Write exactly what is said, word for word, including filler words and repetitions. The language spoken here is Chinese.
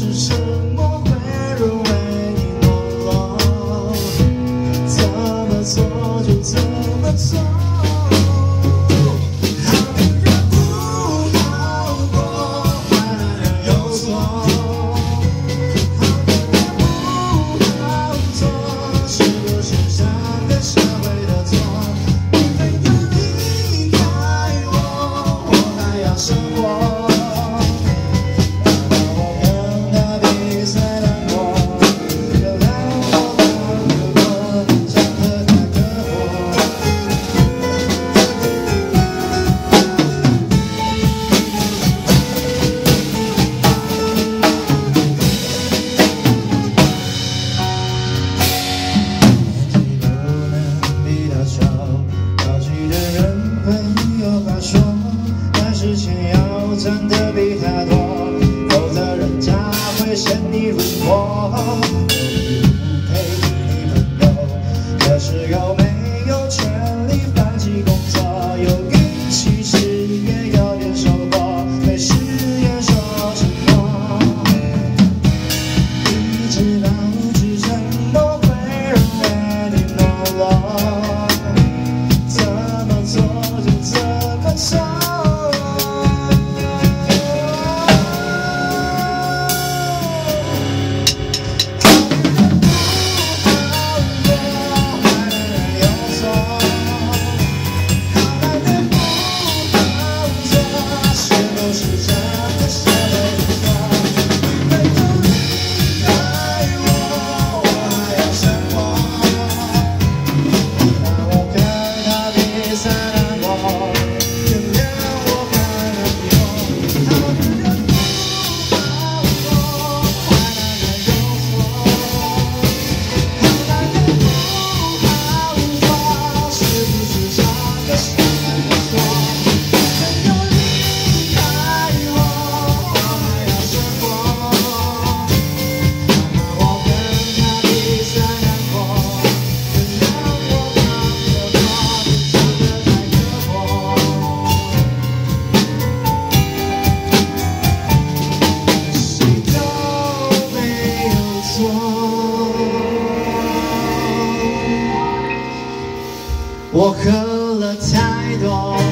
是什么会沦为你懦弱？怎么做就怎么做。 真的比他多，否则人家会嫌你软弱。可以陪你朋友，可是又没有权利放弃工作，有运气时也有点收获，对誓言说承诺。你知道是什么会让你懦弱？怎么做就怎么做。 我喝了太多。